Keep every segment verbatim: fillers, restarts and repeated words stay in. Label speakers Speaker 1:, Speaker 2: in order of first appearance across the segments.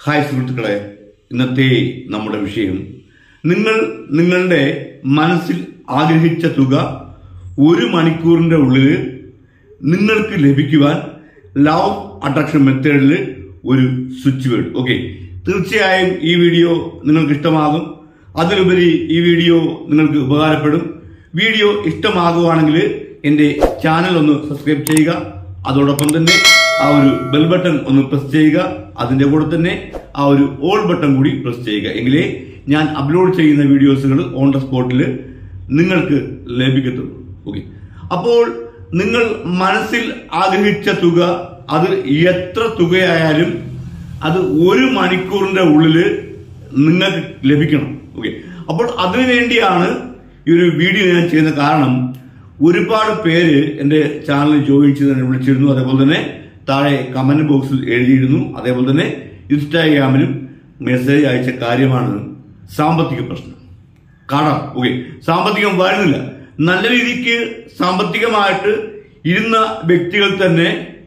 Speaker 1: Hi സുഹൃത്തുക്കളെ, ഇന്നത്തെ നമ്മുടെ വിഷയം നിങ്ങൾ നിങ്ങളുടെ മനസ്സിൽ ആഗ്രഹിച്ച തുക ഒരു മണിക്കൂറിന്റെ ഉള്ളിൽ നിങ്ങൾക്ക് ലഭിക്കുവാൻ ലോ ഓഫ് അട്രാക്ഷൻ മെത്തേഡിൽ ഒരു സ്വിച്ച് വേർഡ്. ഓക്കെ, തീർച്ചയായും ഈ വീഡിയോ നിങ്ങൾക്ക് ഇഷ്ടമാകും. അതിലുപരി ഈ വീഡിയോ നിങ്ങൾക്ക് ഉപകാരപ്പെടും. വീഡിയോ ഇഷ്ടമാകുവാണെങ്കിൽ എൻ്റെ ചാനൽ ഒന്ന് സബ്സ്ക്രൈബ് ചെയ്യുക. അതോടൊപ്പം തന്നെ ആ ഒരു ബെൽ ബട്ടൺ ഒന്ന് പ്രസ് ചെയ്യുക. അതിന്റെ കൂടെ തന്നെ ആ ഒരു ഓൾ ബട്ടൺ കൂടി പ്രസ് ചെയ്യുക. എങ്കിലേ ഞാൻ അപ്ലോഡ് ചെയ്യുന്ന വീഡിയോസുകൾ ഓൺ ദ സ്പോട്ടിൽ നിങ്ങൾക്ക് ലഭിക്കത്തുള്ളൂ. ഓക്കെ, അപ്പോൾ നിങ്ങൾ മനസ്സിൽ ആഗ്രഹിച്ച തുക അത് എത്ര തുകയായാലും അത് ഒരു മണിക്കൂറിന്റെ ഉള്ളിൽ നിങ്ങൾക്ക് ലഭിക്കണം. ഓക്കെ, അപ്പോൾ അതിനു വേണ്ടിയാണ് ഈ ഒരു വീഡിയോ ഞാൻ ചെയ്യുന്ന. കാരണം ഒരുപാട് പേര് എൻ്റെ ചാനൽ ജോയിൻ ചെയ്ത് വിളിച്ചിരുന്നു. അതേപോലെ തന്നെ താഴെ കമന്റ് ബോക്സിൽ എഴുതിയിരുന്നു. അതേപോലെ തന്നെ ഇൻസ്റ്റാഗ്രാമിലും മെസ്സേജ് അയച്ച കാര്യമാണ് സാമ്പത്തിക പ്രശ്നം, കടം. ഓക്കെ, സാമ്പത്തികം വരുന്നില്ല. നല്ല രീതിക്ക് സാമ്പത്തികമായിട്ട് ഇരുന്ന വ്യക്തികൾ തന്നെ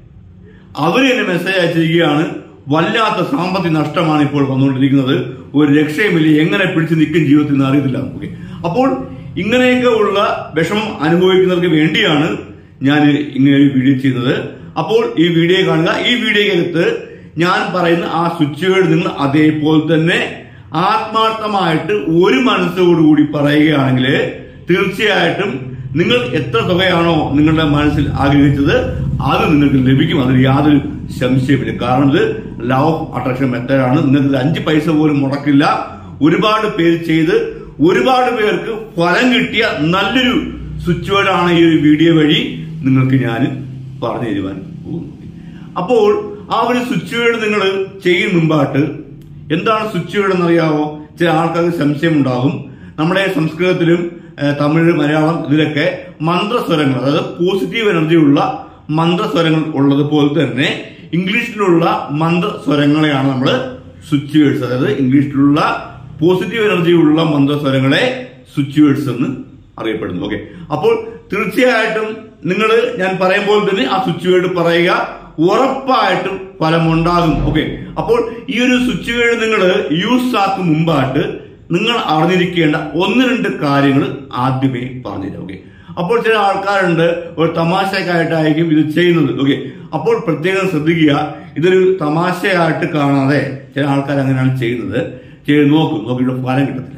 Speaker 1: അവർ തന്നെ മെസ്സേജ് അയച്ചിരിക്കുകയാണ്. വല്ലാത്ത സാമ്പത്തിക നഷ്ടമാണ് ഇപ്പോൾ വന്നുകൊണ്ടിരിക്കുന്നത്, ഒരു രക്ഷയുമില്ല, എങ്ങനെ പിടിച്ചു നിൽക്കും ജീവിതത്തിൽ നിന്ന് അറിയത്തില്ല. ഓക്കെ, അപ്പോൾ ഇങ്ങനെയൊക്കെ ഉള്ള വിഷമം അനുഭവിക്കുന്നവർക്ക് വേണ്ടിയാണ് ഞാൻ ഇങ്ങനെ ഒരു വീഡിയോ ചെയ്യുന്നത്. അപ്പോൾ ഈ വീഡിയോ കാണുക. ഈ വീഡിയോക്കകത്ത് ഞാൻ പറയുന്ന ആ സ്വിച്ച് വേർഡ് നിങ്ങൾ അതേപോലെ തന്നെ ആത്മാർത്ഥമായിട്ട് ഒരു മനസ്സോടുകൂടി പറയുകയാണെങ്കിൽ തീർച്ചയായിട്ടും നിങ്ങൾ എത്ര തുകയാണോ നിങ്ങളുടെ മനസ്സിൽ ആഗ്രഹിച്ചത് അത് നിങ്ങൾക്ക് ലഭിക്കും. അതിൽ യാതൊരു സംശയമില്ല. കാരണം ഇത് ലോ ഓഫ് അട്രാക്ഷൻ മെത്തേഡാണ്. നിങ്ങൾക്ക് അഞ്ച് പൈസ പോലും മുടക്കില്ല. ഒരുപാട് പേര് ചെയ്ത് ഒരുപാട് പേർക്ക് ഫലം കിട്ടിയ നല്ലൊരു സ്വിച്ച് വേർഡാണ് ഈ ഒരു വീഡിയോ വഴി നിങ്ങൾക്ക് ഞാൻ പറഞ്ഞു തരുവാൻ പോകുന്നു. അപ്പോൾ ആ ഒരു സ്വിച്ച് വേർഡ് നിങ്ങൾ ചെയ്യും മുമ്പായിട്ട് എന്താണ് സ്വിച്ച് വേർഡ് എന്നറിയാവോ? ചില ആൾക്കാർക്ക് സംശയം ഉണ്ടാകും. നമ്മുടെ സംസ്കൃതത്തിലും തമിഴ്, മലയാളം ഇതിലൊക്കെ മന്ത്രസ്വരങ്ങൾ, അതായത് പോസിറ്റീവ് എനർജി ഉള്ള മന്ത്രസ്വരങ്ങൾ ഉള്ളതുപോലെ തന്നെ ഇംഗ്ലീഷിലുള്ള മന്ത്രസ്വരങ്ങളെയാണ് നമ്മൾ സ്വിച്ച് വേർഡ്സ്, അതായത് ഇംഗ്ലീഷിലുള്ള പോസിറ്റീവ് എനർജി ഉള്ള മന്ത്രസ്വരങ്ങളെ സ്വിച്ച് വേർഡ്സ് എന്ന് അറിയപ്പെടുന്നു. ഓക്കെ, അപ്പോൾ തീർച്ചയായിട്ടും നിങ്ങൾ ഞാൻ പറയുമ്പോൾ തന്നെ ആ സ്വിച്ച് വേർഡ് പറയുക, ഉറപ്പായിട്ടും ഫലമുണ്ടാകും. ഓക്കെ, അപ്പോൾ ഈ ഒരു സ്വിച്ച് വേർഡ് നിങ്ങൾ യൂസ് ആക്കും മുമ്പായിട്ട് നിങ്ങൾ അറിഞ്ഞിരിക്കേണ്ട ഒന്ന് രണ്ട് കാര്യങ്ങൾ ആദ്യമേ പറഞ്ഞുതരാം. ഓക്കെ, അപ്പോൾ ചില ആൾക്കാരുണ്ട് ഒരു തമാശക്കായിട്ടായിരിക്കും ഇത് ചെയ്യുന്നത്. ഓക്കെ, അപ്പോൾ പ്രത്യേകം ശ്രദ്ധിക്കുക, ഇതൊരു തമാശയായിട്ട് കാണാതെ ചില ആൾക്കാർ അങ്ങനെയാണ് ചെയ്യുന്നത്. ചെയ്ത് നോക്കും, നോക്കിയിട്ട് ഫലം കിട്ടത്തില്ല.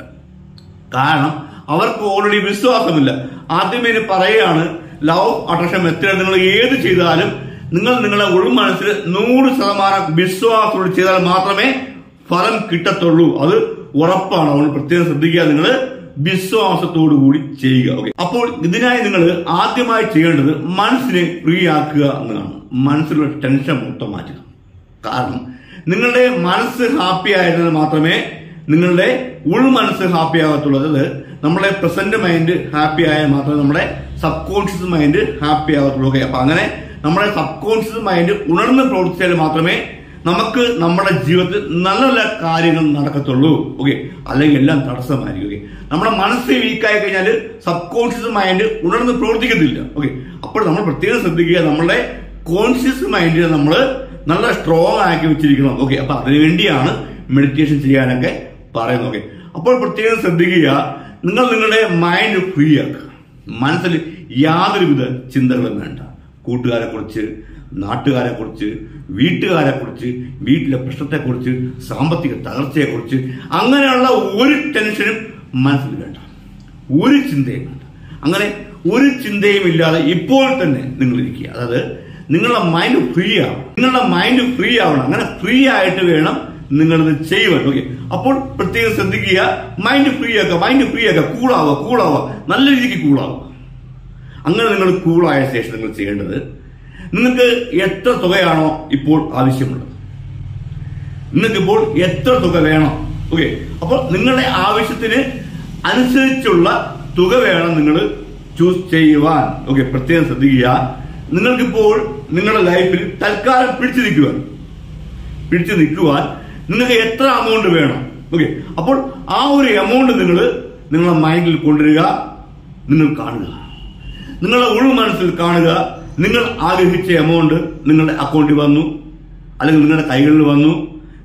Speaker 1: കാരണം അവർക്ക് ഓൾറെഡി വിശ്വാസമില്ല. ആദ്യമേ പറയുകയാണ് ലോ ഓഫ് അട്രാക്ഷൻ മെത്തേഡ് നിങ്ങൾ ഏത് ചെയ്താലും നിങ്ങൾ നിങ്ങളുടെ ഉൾമനസ്സിൽ നൂറ് ശതമാനം വിശ്വാസത്തോട് ചെയ്താൽ മാത്രമേ ഫലം കിട്ടത്തുള്ളൂ. അത് ഉറപ്പാണ്. അതുകൊണ്ട് പ്രത്യേകം ശ്രദ്ധിക്കുക, നിങ്ങൾ വിശ്വാസത്തോടു കൂടി ചെയ്യുക. ഓക്കെ, അപ്പോൾ ഇതിനായി നിങ്ങൾ ആദ്യമായി ചെയ്യേണ്ടത് മനസ്സിനെ ഫ്രീ ആക്കുക എന്നതാണ്. മനസ്സിലുള്ള ടെൻഷൻ മൊത്തം മാറ്റുക. കാരണം നിങ്ങളുടെ മനസ്സ് ഹാപ്പി ആയിരുന്നാൽ മാത്രമേ നിങ്ങളുടെ ഉൾമനസ്സ് ഹാപ്പി ആകത്തുള്ളൂ. അതായത് നമ്മുടെ പ്രസന്റ് മൈൻഡ് ഹാപ്പി ആയാൽ മാത്രമേ നമ്മുടെ സബ് കോൺഷ്യസ് മൈൻഡ് ഹാപ്പി ആകത്തുള്ളൂ. ഓക്കെ, അപ്പൊ അങ്ങനെ നമ്മുടെ സബ് കോൺഷ്യസ് മൈൻഡ് ഉണർന്ന് പ്രവർത്തിച്ചാൽ മാത്രമേ നമുക്ക് നമ്മുടെ ജീവിതത്തിൽ നല്ല നല്ല കാര്യങ്ങൾ നടക്കത്തുള്ളൂ. ഓക്കെ, അല്ലെങ്കിൽ എല്ലാം തടസ്സമായിരിക്കും. ഓക്കെ, നമ്മുടെ മനസ്സ് വീക്കായി കഴിഞ്ഞാൽ സബ് കോൺഷ്യസ് മൈൻഡ് ഉണർന്ന് പ്രവർത്തിക്കത്തില്ല. ഓക്കെ, അപ്പോൾ നമ്മൾ പ്രത്യേകം ശ്രദ്ധിക്കുക, നമ്മുടെ കോൺഷ്യസ് മൈൻഡിനെ നമ്മൾ നല്ല സ്ട്രോങ് ആക്കി വെച്ചിരിക്കണം. ഓക്കെ, അപ്പൊ അതിനുവേണ്ടിയാണ് മെഡിറ്റേഷൻ ചെയ്യാനൊക്കെ പറയുന്നത്. ഓക്കെ, അപ്പോൾ പ്രത്യേകം ശ്രദ്ധിക്കുക, നിങ്ങൾ നിങ്ങളുടെ മൈൻഡ് ഫ്രീ ആക്കുക. മനസ്സിൽ യാതൊരുവിധ ചിന്തകളും വേണ്ട. കൂട്ടുകാരെ കുറിച്ച്, നാട്ടുകാരെ കുറിച്ച്, വീട്ടുകാരെ കുറിച്ച്, വീട്ടിലെ പ്രശ്നത്തെക്കുറിച്ച്, സാമ്പത്തിക തകർച്ചയെക്കുറിച്ച് അങ്ങനെയുള്ള ഒരു ടെൻഷനും മനസ്സിൽ വേണ്ട, ഒരു ചിന്തയും വേണ്ട. അങ്ങനെ ഒരു ചിന്തയും ഇല്ലാതെ ഇപ്പോൾ തന്നെ നിങ്ങൾ ഇരിക്കുക. അതായത് നിങ്ങളുടെ മൈൻഡ് ഫ്രീ ആവണം. നിങ്ങളുടെ മൈൻഡ് ഫ്രീ ആവണം. അങ്ങനെ ഫ്രീ ആയിട്ട് വേണം നിങ്ങളിത് ചെയ്യുവാൻ. ഓക്കെ, അപ്പോൾ പ്രത്യേകം ശ്രദ്ധിക്കുക, മൈൻഡ് ഫ്രീ ആക്കുക, മൈൻഡ് ഫ്രീ ആക്കുക, കൂളാവുക, കൂളാവുക, നല്ല രീതിക്ക് കൂളാവുക. അങ്ങനെ നിങ്ങൾ കൂളായ ശേഷം നിങ്ങൾ ചെയ്യേണ്ടത്, നിങ്ങൾക്ക് എത്ര തുകയാണോ ഇപ്പോൾ ആവശ്യമുള്ളത്, നിങ്ങൾക്കിപ്പോൾ എത്ര തുക വേണം. ഓക്കെ, അപ്പോൾ നിങ്ങളുടെ ആവശ്യത്തിന് അനുസരിച്ചുള്ള തുക വേണം നിങ്ങൾ ചൂസ് ചെയ്യുവാൻ. ഓക്കെ, പ്രത്യേകം ശ്രദ്ധിക്കുക, നിങ്ങൾക്കിപ്പോൾ നിങ്ങളുടെ ലൈഫിൽ തൽക്കാലം പിടിച്ചു നിൽക്കുവാൻ പിടിച്ചു നിൽക്കുവാൻ നിങ്ങൾക്ക് എത്ര എമൗണ്ട് വേണം. ഓക്കെ, അപ്പോൾ ആ ഒരു എമൗണ്ട് നിങ്ങൾ നിങ്ങളുടെ മൈൻഡിൽ കൊണ്ടുവരിക, നിങ്ങൾ കാണുക, നിങ്ങളുടെ ഉൾ മനസ്സിൽ കാണുക. നിങ്ങൾ ആഗ്രഹിച്ച എമൗണ്ട് നിങ്ങളുടെ അക്കൗണ്ടിൽ വന്നു, അല്ലെങ്കിൽ നിങ്ങളുടെ കൈകളിൽ വന്നു,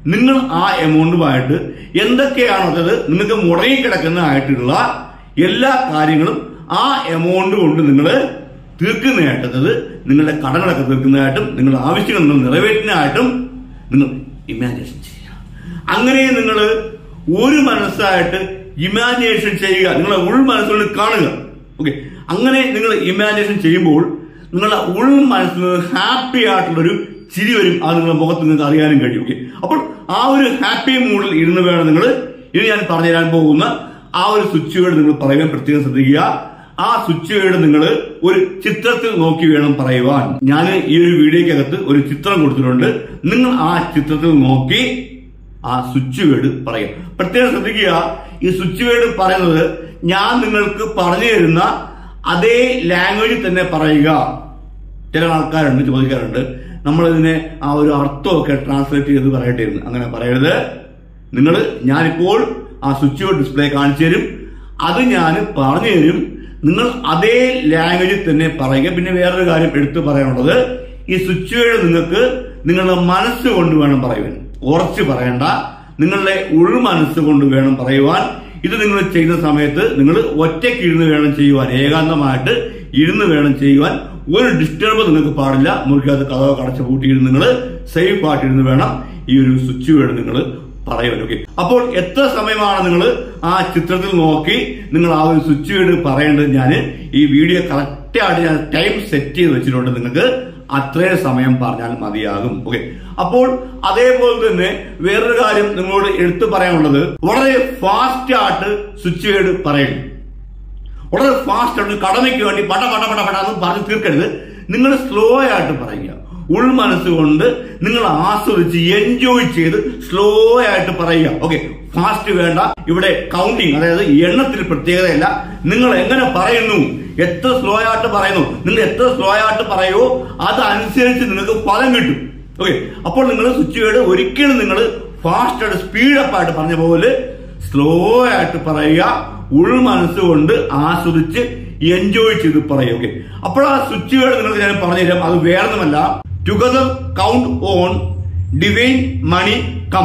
Speaker 1: നിങ്ങൾ ആ എമൗണ്ടുമായിട്ട് എന്തൊക്കെയാണോ അത് നിങ്ങൾക്ക് മുടങ്ങിക്കിടക്കുന്നതായിട്ടുള്ള എല്ലാ കാര്യങ്ങളും ആ എമൗണ്ട് കൊണ്ട് നിങ്ങൾ തീർക്കുന്നതായിട്ട്, അതായത് നിങ്ങളുടെ കടങ്ങളൊക്കെ തീർക്കുന്നതായിട്ടും നിങ്ങളുടെ ആവശ്യങ്ങൾ നിങ്ങൾ നിറവേറ്റുന്നതായിട്ടും നിങ്ങൾ ഇമാജിനേഷൻ ചെയ്യുക. അങ്ങനെ നിങ്ങൾ ഒരു മനസ്സായിട്ട് ഇമാജിനേഷൻ ചെയ്യുക, നിങ്ങളെ ഉൾ മനസ്സുകൊണ്ട് കാണുക. ഓക്കെ, അങ്ങനെ നിങ്ങൾ ഇമാജിനേഷൻ ചെയ്യുമ്പോൾ നിങ്ങളുടെ ഉൾ മനസ്സിൽ ഹാപ്പി ആയിട്ടുള്ളൊരു ചിരി വരും. അത് നിങ്ങളുടെ മുഖത്ത് നിങ്ങൾക്ക് അറിയാനും കഴിയും. ഓക്കെ, അപ്പോൾ ആ ഒരു ഹാപ്പി മൂഡിൽ ഇരുന്ന് വേണം നിങ്ങൾ ഇനി ഞാൻ പറഞ്ഞു തരാൻ പോകുന്ന ആ ഒരു സ്വിച്ച് വേർഡ് നിങ്ങൾ പറയാൻ പ്രത്യേകം ശ്രദ്ധിക്കുക. ആ സ്വിച്ച് വേർഡ് നിങ്ങൾ ഒരു ചിത്രത്തിൽ നോക്കി വേണം പറയുവാൻ. ഞാൻ ഈ ഒരു വീഡിയോക്കകത്ത് ഒരു ചിത്രം കൊടുത്തിട്ടുണ്ട്. നിങ്ങൾ ആ ചിത്രത്തിൽ നോക്കി ആ സ്വിച്ച് വേർഡ് പറയാം. പ്രത്യേകം ശ്രദ്ധിക്കുക, ഈ സ്വിച്ച് വേർഡ് പറയുന്നത് ഞാൻ നിങ്ങൾക്ക് പറഞ്ഞു തരുന്ന അതേ ലാംഗ്വേജിൽ തന്നെ പറയുക. ചില ആൾക്കാരുണ്ട് ചോദിക്കാറുണ്ട്, നമ്മളിതിനെ ആ ഒരു അർത്ഥമൊക്കെ ട്രാൻസ്ലേറ്റ് ചെയ്ത് പറയട്ടെ എന്ന്. അങ്ങനെ പറയരുത്. നിങ്ങൾ ഞാനിപ്പോൾ ആ സ്വിച്ച് വേർഡ് ഡിസ്പ്ലേ കാണിച്ചു തരും, അത് ഞാൻ പറഞ്ഞു തരും, നിങ്ങൾ അതേ ലാംഗ്വേജിൽ തന്നെ പറയുക. പിന്നെ വേറൊരു കാര്യം എടുത്തു പറയാനുള്ളത്, ഈ സ്വിച്ച് വേർഡ് നിങ്ങൾക്ക് നിങ്ങളുടെ മനസ്സുകൊണ്ട് വേണം പറയുവാൻ. ഉറച്ചു പറയണ്ട, നിങ്ങളുടെ ഉൾ മനസ്സുകൊണ്ട് വേണം പറയുവാൻ. ഇത് നിങ്ങൾ ചെയ്യുന്ന സമയത്ത് നിങ്ങൾ ഒറ്റയ്ക്ക് ഇരുന്ന് വേണം ചെയ്യുവാൻ, ഏകാന്തമായിട്ട് ഇരുന്ന് വേണം ചെയ്യുവാൻ. ഒരു ഡിസ്റ്റർബ് നിങ്ങൾക്ക് പാടില്ല. മുറിക്കകത്ത് കഥ കടച്ചു പൂട്ടിയിരുന്ന് നിങ്ങൾ സേഫ് ആയിട്ടിരുന്ന് വേണം ഈ ഒരു സ്വിച്ച് വേർഡ് നിങ്ങൾ പറയുവാൻ. ഓക്കെ, അപ്പോൾ എത്ര സമയമാണ് നിങ്ങൾ ആ ചിത്രത്തിൽ നോക്കി നിങ്ങൾ ആ ഒരു സ്വിച്ച് വേർഡ് പറയേണ്ടത്? ഞാൻ ഈ വീഡിയോ കറക്റ്റ് ആയിട്ട് ഞാൻ ടൈം സെറ്റ് ചെയ്ത് വെച്ചിട്ടുണ്ട്. നിങ്ങൾക്ക് അത്രയും സമയം പറഞ്ഞാൽ മതിയാകും. ഓക്കെ, അപ്പോൾ അതേപോലെ തന്നെ വേറൊരു കാര്യം നിങ്ങളോട് എടുത്തു പറയാനുള്ളത്, വളരെ ഫാസ്റ്റ് ആയിട്ട് സ്വിച്ച് വേർഡ് പറയണം. വളരെ ഫാസ്റ്റ് ആയിട്ട് കടമയ്ക്ക് വേണ്ടി പട പട പട പട എന്ന് പറഞ്ഞ് തീർക്കരുത്. നിങ്ങൾ സ്ലോ ആയിട്ട് പറയുക. ഉൾ മനസ്സുകൊണ്ട് നിങ്ങൾ ആസ്വദിച്ച് എൻജോയ് ചെയ്ത് സ്ലോ ആയിട്ട് പറയുക. ഓക്കെ, ഫാസ്റ്റ് വേണ്ട. ഇവിടെ കൗണ്ടിങ്, അതായത് എണ്ണത്തിൽ പ്രത്യേകതയല്ല. നിങ്ങൾ എങ്ങനെ പറയുന്നു, എത്ര സ്ലോ ആയിട്ട് പറയുന്നു, നിങ്ങൾ എത്ര സ്ലോ ആയിട്ട് പറയുമോ അതനുസരിച്ച് നിങ്ങൾക്ക് ഫലം കിട്ടും. ഓക്കെ, അപ്പോൾ നിങ്ങൾ സ്വിച്ച് വേർഡ് ഒരിക്കലും നിങ്ങൾ ഫാസ്റ്റ് ആയിട്ട് സ്പീഡപ്പ് ആയിട്ട് പറഞ്ഞ പോലെ സ്ലോ ആയിട്ട് പറയുക. ഉൾ മനസ്സുകൊണ്ട് ആസ്വദിച്ച് എൻജോയ് ചെയ്ത് പറയുക. ഓക്കെ, അപ്പോൾ ആ സ്വിച്ച് വേർഡ് നിങ്ങൾക്ക് ഞാൻ പറഞ്ഞുതരാം. അത് വേറൊന്നുമല്ല, together count on divine money come.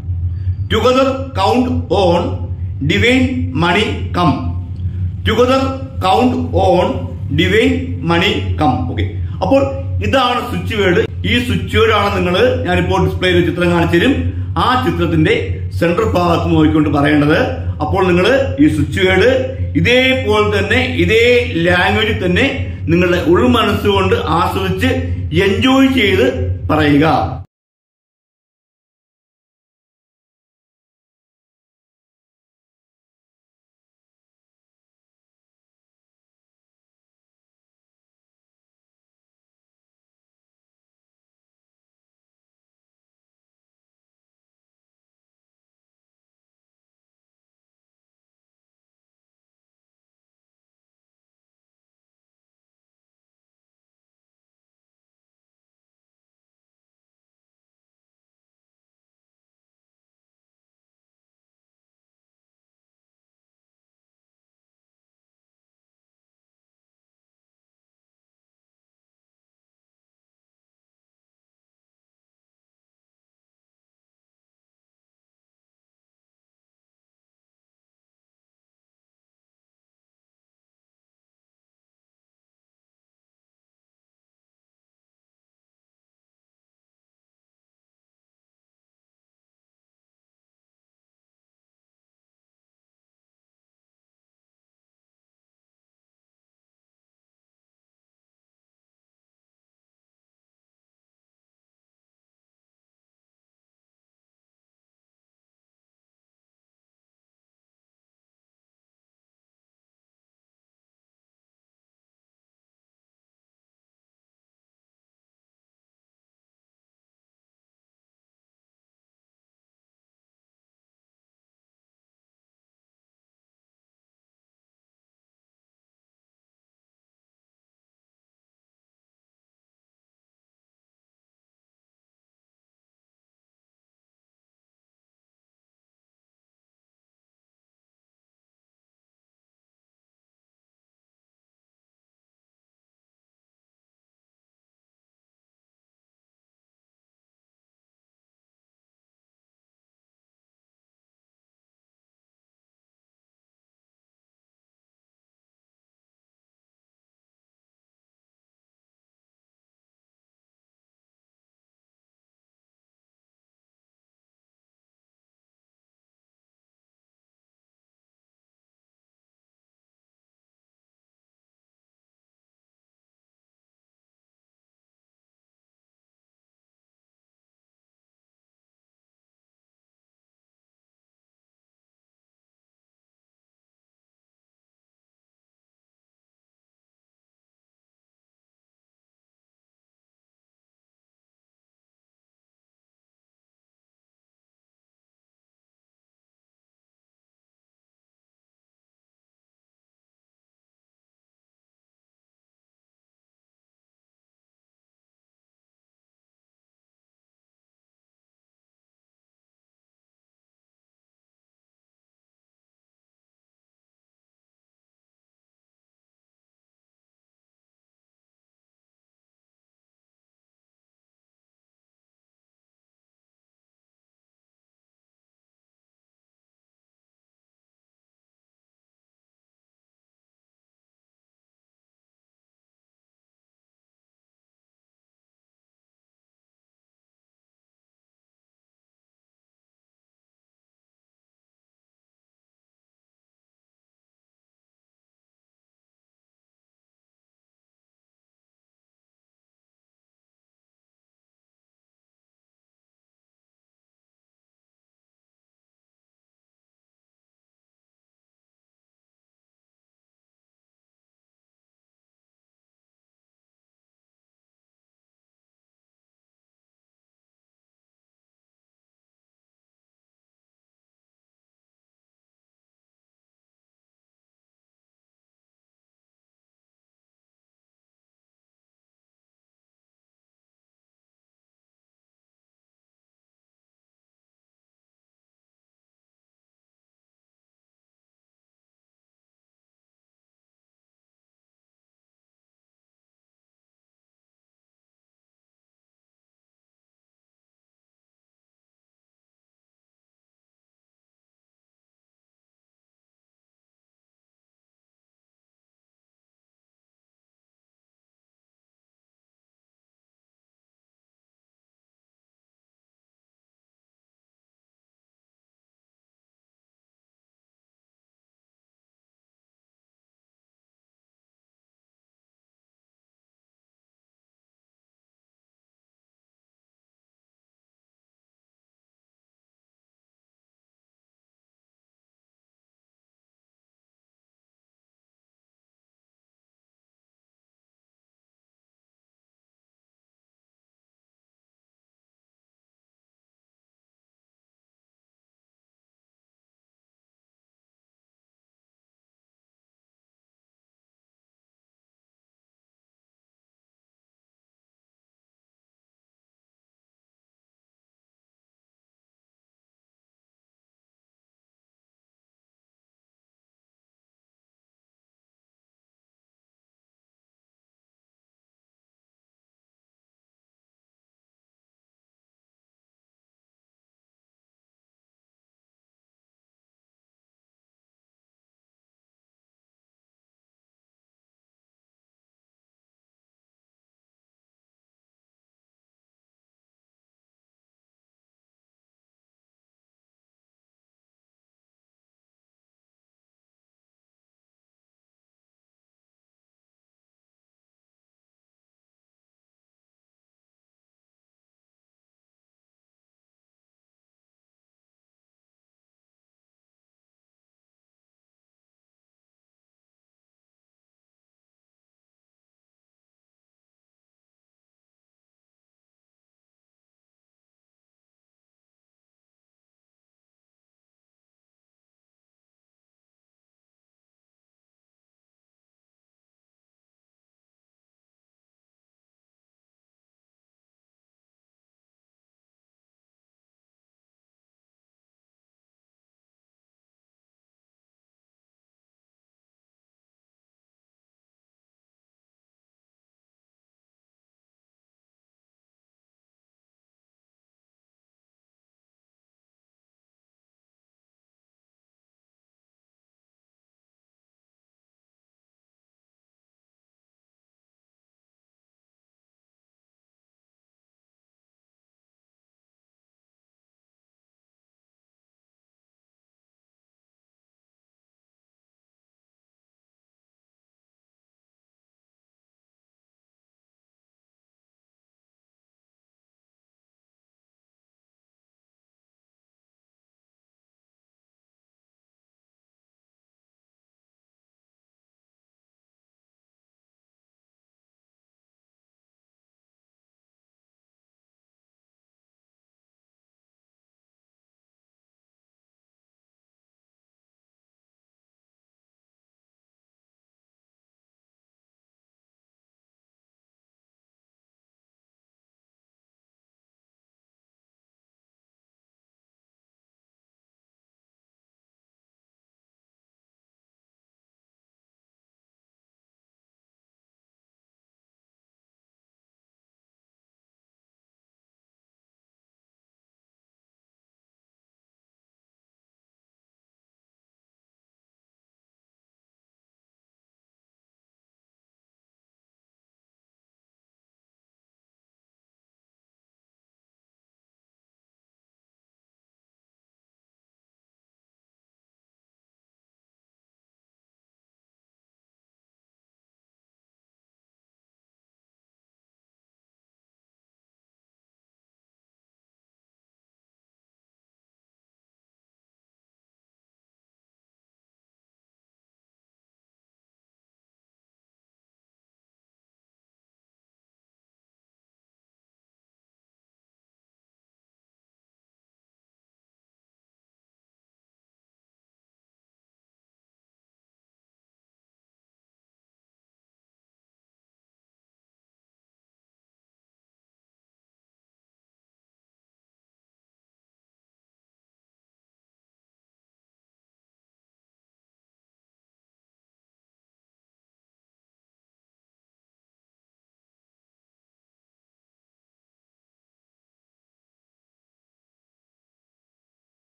Speaker 1: Together count on divine money come. Together count on divine money come. Okay, അപ്പോൾ ഇതാണ് സ്വിച്ച് വേർഡ്. ഈ സ്വിച്ച് വേർഡ് ആണ് നിങ്ങൾ ഞാനിപ്പോൾ ഡിസ്പ്ലേയിൽ ചിത്രം കാണിച്ചു തരും. ആ ചിത്രത്തിന്റെ സെൻട്രൽ ഭാഗത്ത് നോക്കിക്കൊണ്ട് പറയേണ്ടത്. അപ്പോൾ നിങ്ങൾ ഈ സ്വിച്ച് വേർഡ് ഇതേപോലെ തന്നെ ഇതേ ലാംഗ്വേജിൽ തന്നെ നിങ്ങളുടെ ഉൾ മനസ്സുകൊണ്ട് ആസ്വദിച്ച് എൻജോയ് ചെയ്ത് പറയുക.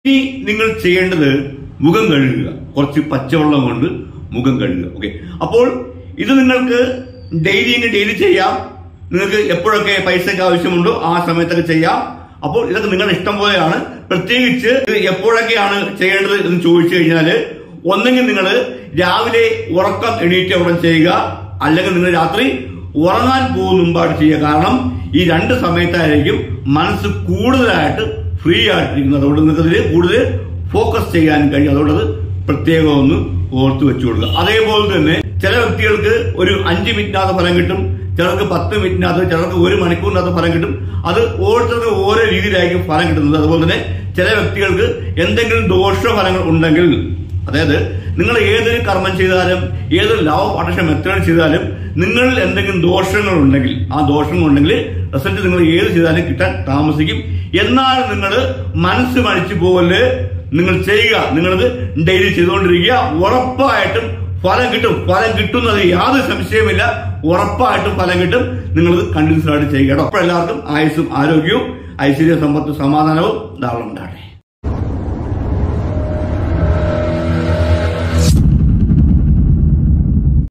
Speaker 1: ഇനി നിങ്ങൾ ചെയ്യേണ്ടത് മുഖം കഴുകുക. കുറച്ച് പച്ചവെള്ളം കൊണ്ട് മുഖം കഴുകുക. ഓക്കെ, അപ്പോൾ ഇത് നിങ്ങൾക്ക് ഡെയിലി ഡെയിലി ചെയ്യാം. നിങ്ങൾക്ക് എപ്പോഴൊക്കെ പൈസയ്ക്ക് ആവശ്യമുണ്ടോ ആ സമയത്തൊക്കെ ചെയ്യാം. അപ്പോൾ ഇതൊക്കെ നിങ്ങളുടെ ഇഷ്ടം പോലെയാണ്. പ്രത്യേകിച്ച് എപ്പോഴൊക്കെയാണ് ചെയ്യേണ്ടത് എന്ന് ചോദിച്ചു കഴിഞ്ഞാല് ഒന്നെങ്കിൽ നിങ്ങൾ രാവിലെ ഉറക്കം എണീറ്റ് ഉടൻ ചെയ്യുക, അല്ലെങ്കിൽ നിങ്ങൾ രാത്രി ഉറങ്ങാൻ പോകുന്ന മുമ്പായിട്ട് ചെയ്യുക. കാരണം ഈ രണ്ട് സമയത്തായിരിക്കും മനസ്സ് കൂടുതലായിട്ട് ഫ്രീ ആയിട്ടിരിക്കുന്നത്. അതുകൊണ്ട് നിങ്ങൾക്ക് ഇതിൽ കൂടുതൽ ഫോക്കസ് ചെയ്യാൻ കഴിയും. അതുകൊണ്ടത് പ്രത്യേകം ഒന്ന് ഓർത്തു വെച്ചു കൊടുക്കുക. അതേപോലെ തന്നെ ചില വ്യക്തികൾക്ക് ഒരു അഞ്ച് മിനിറ്റിനകത്ത് ഫലം കിട്ടും, ചിലർക്ക് പത്ത് മിനിറ്റിനകത്ത്, ചിലർക്ക് ഒരു മണിക്കൂറിനകത്ത് ഫലം കിട്ടും. അത് ഓരോരുത്തർക്ക് ഓരോ രീതിയിലായിരിക്കും ഫലം കിട്ടുന്നത്. അതുപോലെ തന്നെ ചില വ്യക്തികൾക്ക് എന്തെങ്കിലും ദോഷഫലങ്ങൾ ഉണ്ടെങ്കിൽ, അതായത് നിങ്ങൾ ഏതൊരു കർമ്മം ചെയ്താലും ഏതൊരു ലോ ഓഫ് അട്രാക്ഷൻ മെത്തേഡ് ചെയ്താലും നിങ്ങളിൽ എന്തെങ്കിലും ദോഷങ്ങൾ ഉണ്ടെങ്കിൽ ആ ദോഷങ്ങൾ ഉണ്ടെങ്കിൽ റിസൾട്ട് നിങ്ങൾ ഏത് ചെയ്താലും കിട്ടാൻ താമസിക്കും. എന്നാൽ നിങ്ങൾ മനസ്സ് മടിച്ചു പോകല്, നിങ്ങൾ ചെയ്യുക, നിങ്ങളത് ഡെയിലി ചെയ്തുകൊണ്ടിരിക്കുക. ഉറപ്പായിട്ടും ഫലം കിട്ടും. ഫലം കിട്ടുന്നത് യാതൊരു സംശയമില്ല. ഉറപ്പായിട്ടും ഫലം കിട്ടും. നിങ്ങളത് കണ്ടിന്യൂസ് ആയിട്ട് ചെയ്യുക കേട്ടോ. അപ്പോൾ എല്ലാവർക്കും ആയുസ്സും ആരോഗ്യവും ഐശ്വര്യ സമ്പത്തും സമാധാനവും ധാരാളം ഉണ്ടാകട്ടെ.